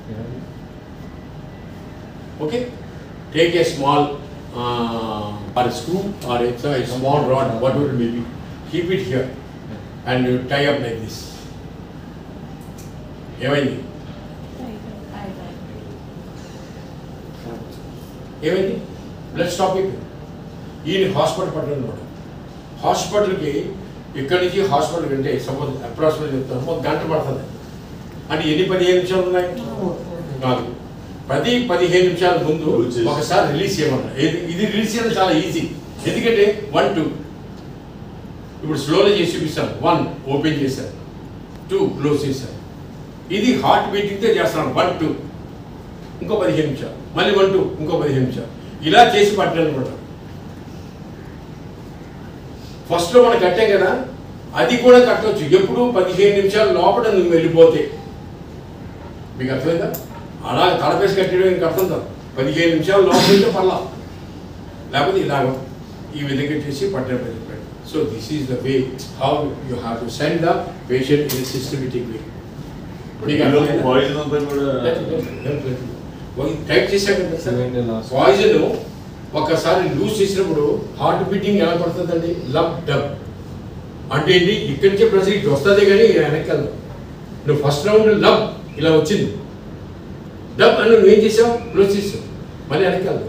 Okay, take a small or a screw or a small rod, whatever it may be, keep it here and you tie up like this. ఏమైంది ఏమైంది blood stopping. ఈయన hospital పట్టడం అనమాట. హాస్పిటల్కి ఇక్కడి నుంచి హాస్పిటల్కి అంటే సపోజ్ అప్రాక్సిమేట్ చెప్తాను ఒక గంట పడుతుంది అంటే ఎన్ని 15 నిమిషాలు ఉన్నాయి కాదు 10-15 నిమిషాల ముందు ఒకసారి రిలీజ్ చేయమన్నా. ఇది రిలీజ్ చేయడం చాలా ఈజీ ఎందుకంటే 1-2 ఇప్పుడు స్లోలో చేసి చూపిస్తాను. 1 ఓపెన్ చేశాను, 2 క్లోజ్ చేశాను. ఇది హార్ట్ బీటింగ్తో చేస్తున్నాను. 1-2 ఇంకో 15 నిమిషాలు, మళ్ళీ 1-2 ఇంకో 15 నిమిషాలు, ఇలా చేసి పట్టాను అనమాట. ఫస్ట్లో మనం కట్టాం కదా, అది కూడా కట్టవచ్చు ఎప్పుడు 15 నిమిషాల లోపల నువ్వు వెళ్ళిపోతే. మీకు అర్థమైందా? అలా తలపేసి కట్టడం ఇంకా అర్థం కాదు. 15 నిమిషాల లోపల వెళ్తే పర్లా, లేకపోతే ఇలాగ ఈ విధంగా చేసి పట్టడం చెప్పాడు. So this is the way how you have to send the patient in systematic way. Type చేశాక పాయిజన్ ఒకసారి లూజ్ చేసినప్పుడు హార్ట్ బీటింగ్ ఎలా పడుతుందండి? లబ్ డబ్ అంటే ఏంటి? ఇక్కడి నుంచే ప్రెషర్ ఇటు వస్తుంది కానీ వెనక్కి వెళ్దాం. నువ్వు ఫస్ట్ రౌండ్ లబ్ ఇలా వచ్చింది, డబ్ అని నువ్వేం చేసావు? క్లోజ్ చేసావు, మళ్ళీ వెనక్కి వెళ్దాం.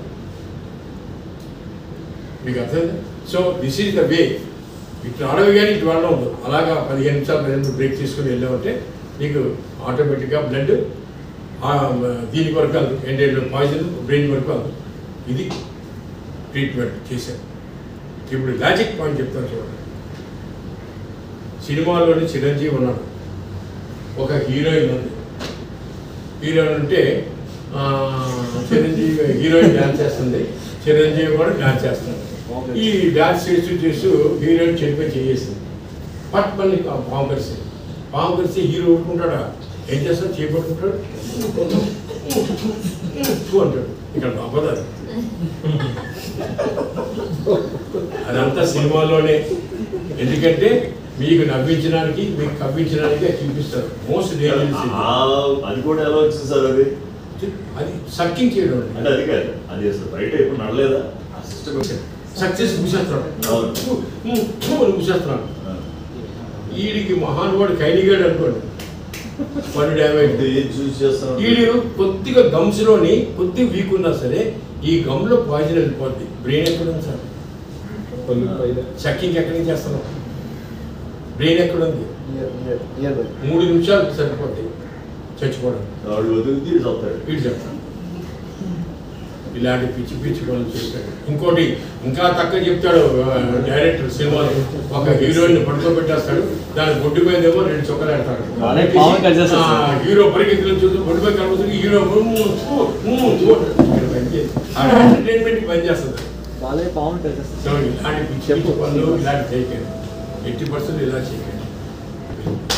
మీకు అర్థమైందా? So this is the way. ఇటు అడవి కానీ ఇటు వెళ్ళడం ఉండదు. అలాగా 15 నిమిషాలు బ్రేక్ తీసుకుని వెళ్ళామంటే నీకు ఆటోమేటిక్గా బ్లడ్ దీని వరకు వెళ్దు, ఏంటంటే పాయిజన్ బ్రెయిన్ వరకు వెళ్దు. ఇది ట్రీట్మెంట్ చేశాను. ఇప్పుడు లాజిక్ పాయింట్ చెప్తాను చూడండి. సినిమాలోని చిరంజీవి ఉన్నాడు, ఒక హీరోయిన్ ఉంది. హీరోయిన్ ఉంటే చిరంజీవి హీరోయిన్ డ్యాన్స్ చేస్తుంది, చిరంజీవి కూడా డ్యాన్స్ చేస్తున్నాడు. ఈ డ్యాన్స్ చేస్తూ హీరోయిన్ చెడిపోయి చేసేసింది. పట్ మళ్ళీ పాము కలిసి హీరో ఊరుకుంటాడా? ఏం చేస్తాడు? చేపట్టుకుంటాడు అంటాడు. ఇక్కడ అబద్ధాలు, అదంతా సినిమాలోనే. ఎందుకంటే మీకు నవ్వించడానికి, మీకు కవ్వించడానికి చూపిస్తారు. Most dangerous. అది కూడా ఎలా వచ్చింది సార్? అది సర్కింగ్ చేయడం అంటే అది కాదు, అది అసలు బయట ఎప్పుడు నడలేదా? ఆ సిస్టమ్ సక్సెస్ కూసేస్తున్నాడు. వీడికి మహానుభావుడు కైలిగాడు అనుకోండి, పన్ను డ్యామేజ్. వీడు కొద్దిగా గమ్స్లోని కొద్దిగా వీక్ ఉన్నా సరే ఈ గమ్లో పాయిజన్ వెళ్ళిపోద్ది. బ్రెయిన్ ఎక్కడ ఉంది సార్? సక్కింగ్ ఎక్కడి నుంచి చేస్తున్నాం? బ్రెయిన్ ఎక్కడ ఉంది? 3 నిమిషాలు సరిపోద్ది చచ్చిపోవడం. వీడు చెప్తాడు ఇలాంటి పిచ్చి పనులు చేస్తాడు. ఇంకోటి ఇంకా తక్కువ చెప్తాడు డైరెక్టర్. సినిమాలో ఒక హీరోయిన్ పడుకోబెట్టేస్తాడు, దాని బొడ్డు మీద ఏమో 2 చొక్కలు ఆడతాడు. హీరో పరిగెత్తులు చూస్తూ బొడ్డు మీద కలుగుతుంది, హీరో ఎంటర్టైన్మెంట్ పనిచేస్తుంది. ఇలాంటి పిచ్చి పనులు ఇలాంటి చేయకండి, 80% ఇలా చేయకండి.